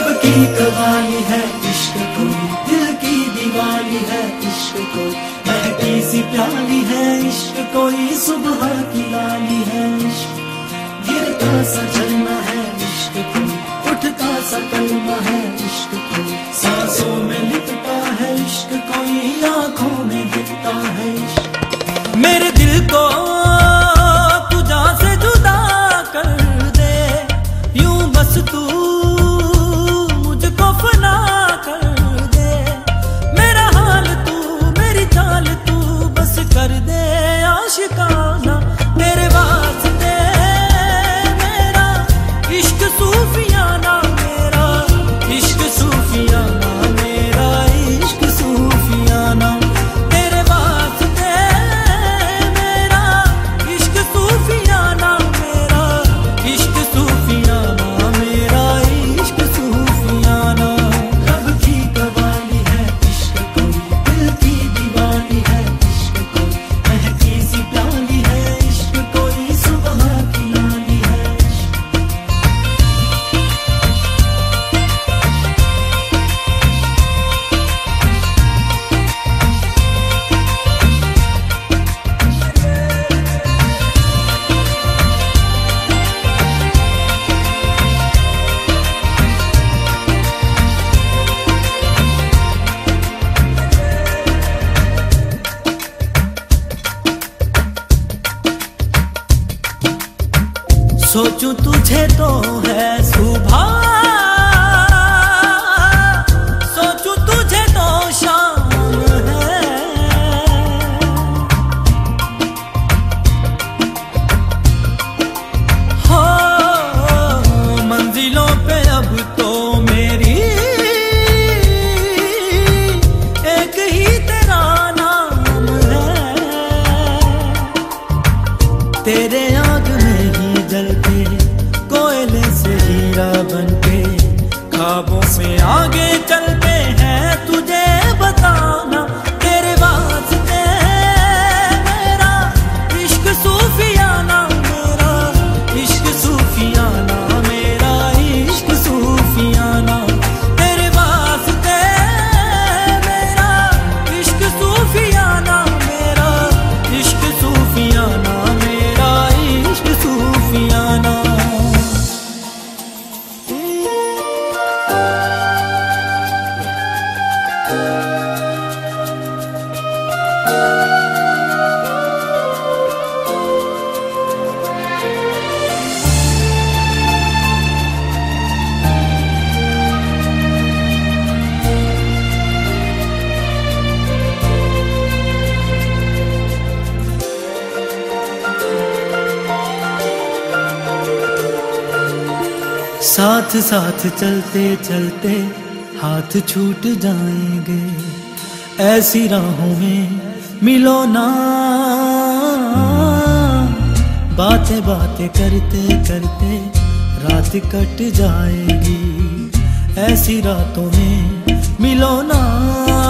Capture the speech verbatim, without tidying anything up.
रब की कवाली है इश्क कोई, दिल की दीवाली है इश्क कोई, महकी सी प्याली है इश्क कोई, सुबह की लाली है इश्क, गिरता सा झरना है इश्क कोई, उठता सा कलमा है इश्क कोई, सांसों में लिखता है इश्क कोई, आंखों में दिखता है इश्क। मेरे दिल को तुझा से जुदा कर दे, यूं बस तू मुझको फना कर दे, मेरा हाल तू मेरी चाल तू बस कर दे आशिकाना, तेरे वास्ते मेरा इश्क सूफियाना, मेरा इश्क सूफियाना, मेरा इश्क सूफियाना, तेरे वास्ते मेरा इश्क सूफियाना, मेरा इश्क सूफियाना, मेरा इश्क सूफियाना। रब की कवाली है इश्क कोई, दिल की दीवाली है इश्क कोई, महकी सी प्याली है इश्क कोई, सुबह की लाली है इश्क। सोचूं तुझे तो है सुबह, सोचूं तुझे तो शाम है, हो मंजिलों पे अब तो मेरी एक ही तेरा नाम है, तेरे आग में ही जलते कोयले से हीरा बनके, ख्वाबों में आगे चलते हैं तुझे बताना, तेरे वास्ते मेरा इश्क सूफियाना, मेरा इश्क सूफियाना, मेरा इश्क सूफियाना, तेरे वास्ते मेरा इश्क सूफियाना, मेरा इश्क सूफियाना, मेरा इश्क सूफियाना। साथ साथ चलते चलते हाथ छूट जाएंगे, ऐसी राहों में मिलो ना, बातें बातें करते करते रात कट जाएगी, ऐसी रातों में मिलो ना।